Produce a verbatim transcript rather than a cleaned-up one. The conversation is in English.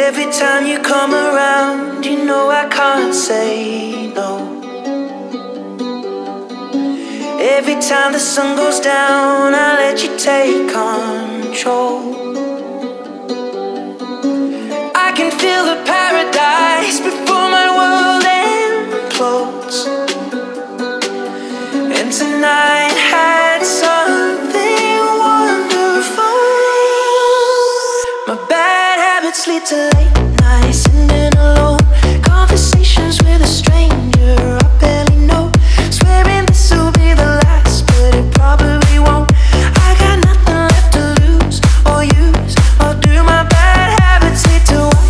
Every time you come around, you know I can't say no. Every time the sun goes down, I let you take control.